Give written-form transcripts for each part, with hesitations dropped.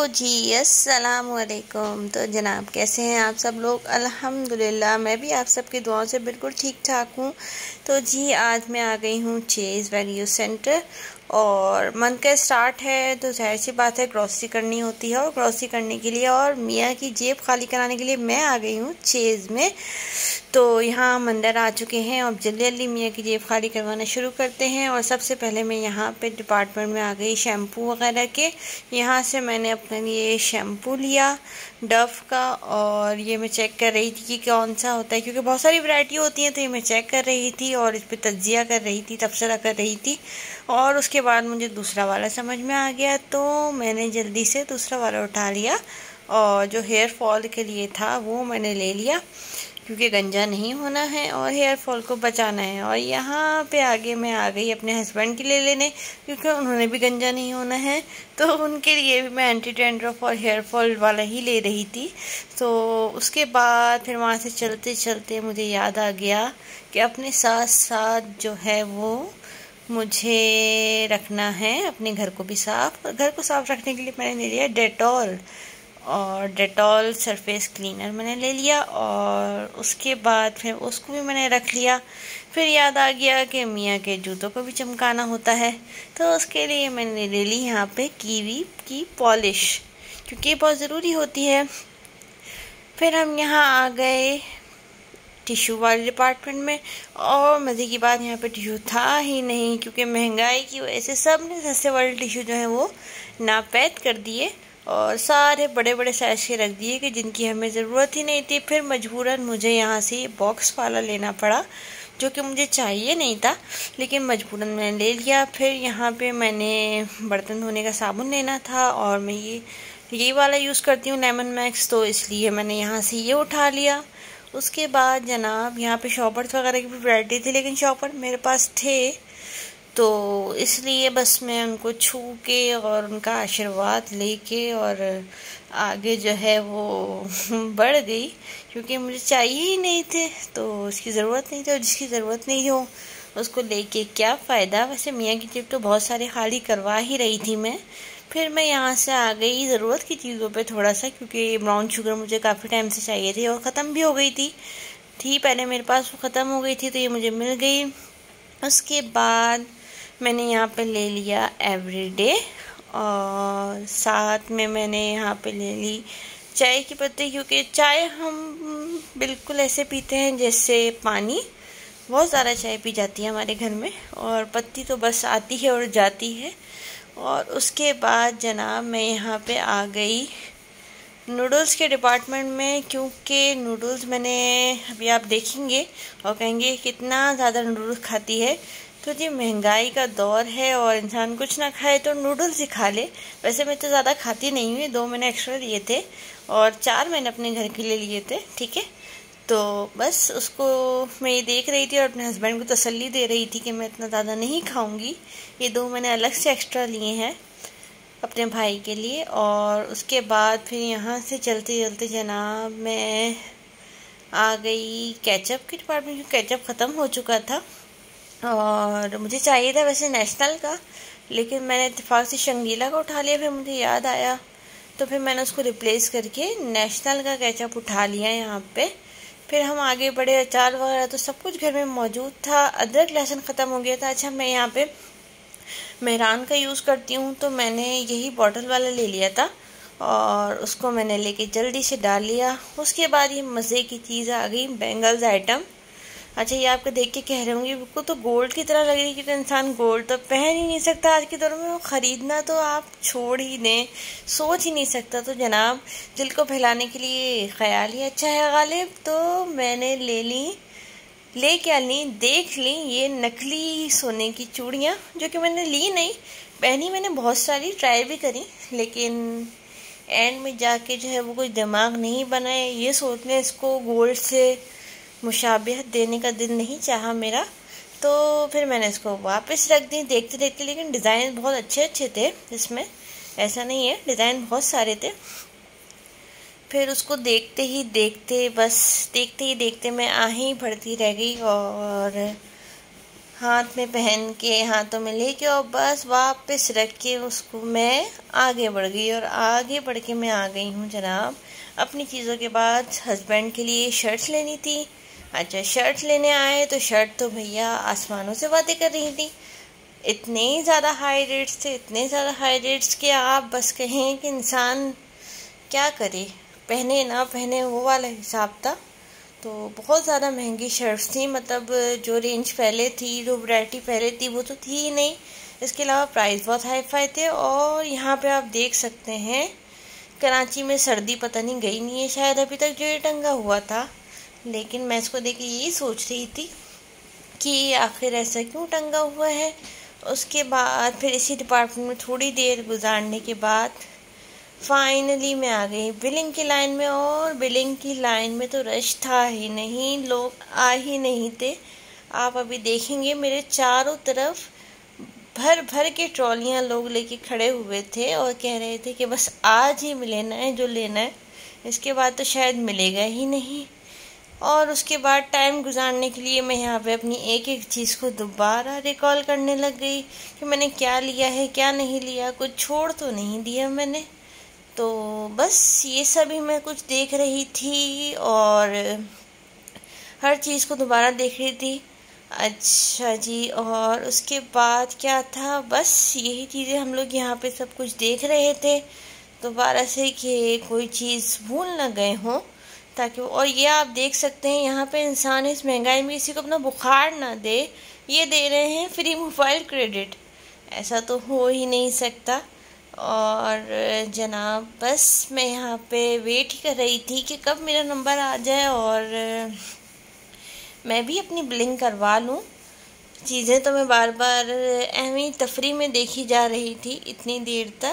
जी अस्सलाम वालेकुम। तो जनाब कैसे हैं आप सब लोग? अल्हम्दुलिल्लाह मैं भी आप सबकी दुआओं से बिल्कुल ठीक ठाक हूँ। तो जी आज मैं आ गई हूँ चेज़ वैल्यू सेंटर और मंथ का स्टार्ट है तो जाहिर सी बात है ग्रॉसरी करनी होती है और ग्रॉसरी करने के लिए और मियाँ की जेब खाली कराने के लिए मैं आ गई हूँ चेज़ में। तो यहाँ हम अंदर आ चुके हैं और जल्दी जल्दी मियाँ की जेब खाली करवाना शुरू करते हैं। और सबसे पहले मैं यहाँ पे डिपार्टमेंट में आ गई शैम्पू वगैरह के। यहाँ से मैंने अपने लिए शैम्पू लिया डव का और ये मैं चेक कर रही थी कि कौन सा होता है, क्योंकि बहुत सारी वैरायटी होती हैं। तो ये मैं चेक कर रही थी और इस पर तज्जिया कर रही थी, तबसरा कर रही थी। और उसके बाद मुझे दूसरा वाला समझ में आ गया तो मैंने जल्दी से दूसरा वाला उठा लिया और जो हेयर फॉल के लिए था वो मैंने ले लिया, क्योंकि गंजा नहीं होना है और हेयर फॉल को बचाना है। और यहाँ पे आगे मैं आ गई अपने हस्बैंड के लिए लेने, क्योंकि उन्होंने भी गंजा नहीं होना है। तो उनके लिए भी मैं एंटी डैंड्रफ और हेयर फॉल वाला ही ले रही थी। तो उसके बाद फिर वहाँ से चलते चलते मुझे याद आ गया कि अपने साथ साथ जो है वो मुझे रखना है अपने घर को भी साफ़। घर को साफ़ रखने के लिए मैंने ले लिया डेटॉल और डेटॉल सरफेस क्लीनर मैंने ले लिया और उसके बाद फिर उसको भी मैंने रख लिया। फिर याद आ गया कि मियाँ के जूतों को भी चमकाना होता है, तो उसके लिए मैंने ले ली यहाँ पे कीवी की पॉलिश, क्योंकि ये बहुत ज़रूरी होती है। फिर हम यहाँ आ गए टिश्यू वाले डिपार्टमेंट में और मज़े की बात यहाँ पे टिश्यू था ही नहीं, क्योंकि महंगाई की वजह से सब ने सस्ते वाले टिश्यू जो हैं वो नापैद कर दिए और सारे बड़े बड़े साइज़ के रख दिए कि जिनकी हमें ज़रूरत ही नहीं थी। फिर मजबूरन मुझे यहाँ से बॉक्स वाला लेना पड़ा, जो कि मुझे चाहिए नहीं था, लेकिन मजबूरन मैंने ले लिया। फिर यहाँ पे मैंने बर्तन धोने का साबुन लेना था और मैं ये वाला यूज़ करती हूँ लेमन मैक्स, तो इसलिए मैंने यहाँ से ये उठा लिया। उसके बाद जनाब यहाँ पे शॉपर्स वगैरह की भी वैरायटी थी, लेकिन शॉपर मेरे पास थे तो इसलिए बस मैं उनको छू के और उनका आशीर्वाद लेके और आगे जो है वो बढ़ गई, क्योंकि मुझे चाहिए ही नहीं थे तो उसकी ज़रूरत नहीं थी। और जिसकी ज़रूरत नहीं हो उसको लेके क्या फ़ायदा। वैसे मियाँ की जेब तो बहुत सारी खाली करवा ही रही थी मैं। फिर मैं यहाँ से आ गई ज़रूरत की चीज़ों पे थोड़ा सा, क्योंकि ब्राउन शुगर मुझे काफ़ी टाइम से चाहिए थी और ख़त्म भी हो गई थी पहले मेरे पास, वो ख़त्म हो गई थी तो ये मुझे मिल गई। उसके बाद मैंने यहाँ पे ले लिया एवरीडे और साथ में मैंने यहाँ पे ले ली चाय की पत्ती, क्योंकि चाय हम बिल्कुल ऐसे पीते हैं जैसे पानी। बहुत ज़्यादा चाय पी जाती है हमारे घर में और पत्ती तो बस आती है और जाती है। और उसके बाद जनाब मैं यहाँ पे आ गई नूडल्स के डिपार्टमेंट में, क्योंकि नूडल्स मैंने अभी आप देखेंगे और कहेंगे कितना ज़्यादा नूडल्स खाती है। तो जी महंगाई का दौर है और इंसान कुछ ना खाए तो नूडल्स ही खा ले। वैसे मैं तो ज़्यादा खाती नहीं हूँ, 2 मैंने एक्स्ट्रा लिए थे और 4 मैंने अपने घर के लिए लिए थे, ठीक है। तो बस उसको मैं ये देख रही थी और अपने हस्बैंड को तसल्ली दे रही थी कि मैं इतना ज़्यादा नहीं खाऊंगी। ये 2 मैंने अलग से एक्स्ट्रा लिए हैं अपने भाई के लिए। और उसके बाद फिर यहाँ से चलते चलते जनाब मैं आ गई केचप के डिपार्टमेंट, में केचप ख़त्म हो चुका था और मुझे चाहिए था वैसे नेशनल का, लेकिन मैंने इत्तेफाक से शंगीला का उठा लिया। फिर मुझे याद आया तो फिर मैंने उसको रिप्लेस करके नेशनल का केचप उठा लिया यहाँ पे। फिर हम आगे बढ़े, अचार वगैरह तो सब कुछ घर में मौजूद था। अदरक लहसुन ख़त्म हो गया था। अच्छा मैं यहाँ पे मेहरान का यूज़ करती हूँ तो मैंने यही बॉटल वाला ले लिया था और उसको मैंने लेके जल्दी से डाल लिया। उसके बाद ये मज़े की चीज़ आ गई बैंगल्स आइटम। अच्छा ये आपको देख के कह रहे होंगे बिल्कुल तो गोल्ड की तरह लग रही है कि तो इंसान गोल्ड तो पहन ही नहीं सकता आज के दौर में, वो ख़रीदना तो आप छोड़ ही दें, सोच ही नहीं सकता। तो जनाब दिल को बहलाने के लिए ख्याल ही अच्छा है गालिब। तो मैंने ले क्या ली, देख ली ये नकली सोने की चूड़ियाँ, जो कि मैंने ली नहीं, पहनी मैंने बहुत सारी, ट्राई भी करी, लेकिन एंड में जाके जो है वो कोई दिमाग नहीं बनाए। ये सोचने इसको गोल्ड से मुशाबिहत देने का दिल नहीं चाहा मेरा, तो फिर मैंने इसको वापस रख दी देखते देखते। लेकिन डिज़ाइन बहुत अच्छे अच्छे थे इसमें, ऐसा नहीं है, डिज़ाइन बहुत सारे थे। फिर उसको देखते ही देखते मैं आहें भरती रह गई और हाथ में पहन के, हाथों में लेके, और बस वापस रख के उसको मैं आगे बढ़ गई। और आगे बढ़ के मैं आ गई हूँ जनाब अपनी चीज़ों के बाद हस्बैंड के लिए शर्ट्स लेनी थी। अच्छा, शर्ट्स लेने आए तो शर्ट तो भैया आसमानों से बातें कर रही थी। इतने ज़्यादा हाई रेट्स थे, इतने ज़्यादा हाई रेट्स कि आप बस कहें कि इंसान क्या करे, पहने ना पहने वो वाला हिसाब था। तो बहुत ज़्यादा महंगी शर्ट्स थी, मतलब जो रेंज पहले थी, जो वैरायटी पहले थी वो तो थी ही नहीं। इसके अलावा प्राइस बहुत हाई फाई थे। और यहाँ पे आप देख सकते हैं कराची में सर्दी पता नहीं गई नहीं है शायद अभी तक जो ये टंगा हुआ था। लेकिन मैं इसको देख के यही सोच रही थी कि आखिर ऐसा क्यों टंगा हुआ है। उसके बाद फिर इसी डिपार्टमेंट में थोड़ी देर गुजारने के बाद फाइनली मैं आ गई बिलिंग की लाइन में। और बिलिंग की लाइन में तो रश था ही नहीं, लोग आ ही नहीं थे। आप अभी देखेंगे मेरे चारों तरफ भर भर के ट्रॉलियां लोग लेके खड़े हुए थे और कह रहे थे कि बस आज ही लेना है जो लेना है, इसके बाद तो शायद मिलेगा ही नहीं। और उसके बाद टाइम गुजारने के लिए मैं यहाँ पे अपनी एक एक चीज़ को दोबारा रिकॉल करने लग गई कि मैंने क्या लिया है क्या नहीं लिया, कुछ छोड़ तो नहीं दिया मैंने। तो बस ये सभी मैं कुछ देख रही थी और हर चीज़ को दोबारा देख रही थी। अच्छा जी, और उसके बाद क्या था, बस यही चीज़ें हम लोग यहाँ पे सब कुछ देख रहे थे दोबारा से कि कोई चीज़ भूल ना गए हों ताकि। और ये आप देख सकते हैं यहाँ पे इंसान इस महंगाई में किसी को अपना बुखार ना दे, ये दे रहे हैं फ्री मोबाइल क्रेडिट, ऐसा तो हो ही नहीं सकता। और जनाब बस मैं यहाँ पे वेट ही कर रही थी कि कब मेरा नंबर आ जाए और मैं भी अपनी बिलिंग करवा लूँ। चीज़ें तो मैं बार बार एवं तफरी में देखी जा रही थी इतनी देर तक।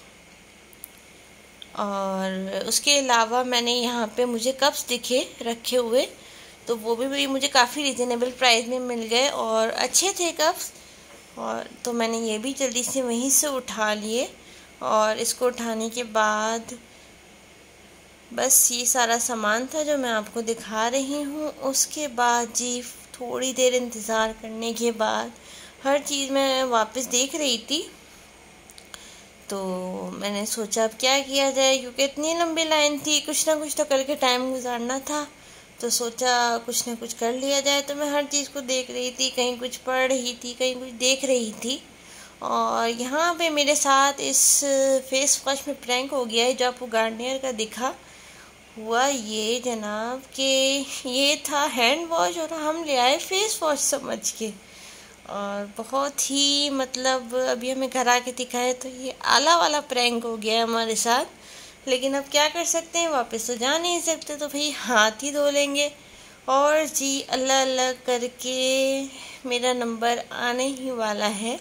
और उसके अलावा मैंने यहाँ पे मुझे कप्स दिखे रखे हुए, तो वो भी मुझे काफ़ी रिजनेबल प्राइस में मिल गए और अच्छे थे कप्स। और तो मैंने ये भी जल्दी से वहीं से उठा लिए। और इसको उठाने के बाद बस ये सारा सामान था जो मैं आपको दिखा रही हूँ। उसके बाद जी थोड़ी देर इंतज़ार करने के बाद हर चीज़ मैं वापस देख रही थी। तो मैंने सोचा अब क्या किया जाए, क्योंकि इतनी लंबी लाइन थी, कुछ ना कुछ तो करके टाइम गुजारना था। तो सोचा कुछ ना कुछ कर लिया जाए। तो मैं हर चीज़ को देख रही थी, कहीं कुछ पढ़ रही थी, कहीं कुछ देख रही थी। और यहाँ पे मेरे साथ इस फेस वॉश में प्रैंक हो गया है जो आपको गार्नियर का दिखा। हुआ ये जनाब कि ये था हैंड वॉश और हम ले आए फेस वॉश समझ के। और बहुत ही मतलब अभी हमें घर आके दिखाए तो ये आला वाला प्रैंक हो गया हमारे साथ। लेकिन अब क्या कर सकते हैं, वापस तो जा नहीं सकते, तो भाई हाथ ही धो लेंगे। और जी अल्लाह अल्लाह करके मेरा नंबर आने ही वाला है।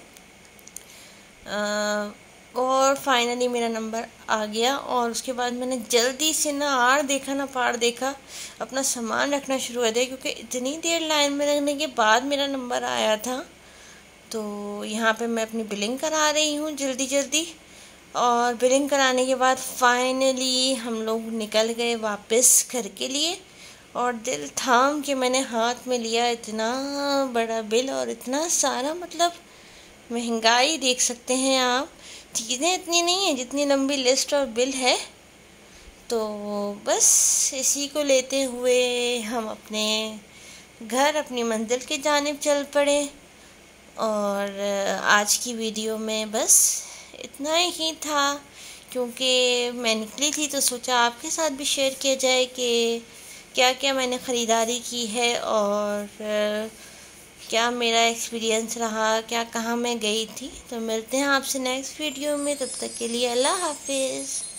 और फाइनली मेरा नंबर आ गया। और उसके बाद मैंने जल्दी से ना आड़ देखा ना पार देखा, अपना सामान रखना शुरू कर दिया, क्योंकि इतनी देर लाइन में लगने के बाद मेरा नंबर आया था। तो यहाँ पे मैं अपनी बिलिंग करा रही हूँ जल्दी जल्दी। और बिलिंग कराने के बाद फाइनली हम लोग निकल गए वापस घर के लिए। और दिल थाम के मैंने हाथ में लिया इतना बड़ा बिल और इतना सारा, मतलब महंगाई देख सकते हैं आप, चीज़ें इतनी नहीं है जितनी लंबी लिस्ट और बिल है। तो बस इसी को लेते हुए हम अपने घर अपनी मंजिल की जानिब चल पड़े। और आज की वीडियो में बस इतना ही था, क्योंकि मैं निकली थी तो सोचा आपके साथ भी शेयर किया जाए कि क्या क्या मैंने ख़रीदारी की है और क्या मेरा एक्सपीरियंस रहा, क्या कहाँ मैं गई थी। तो मिलते हैं आपसे नेक्स्ट वीडियो में, तब तक के लिए अल्लाह हाफिज़।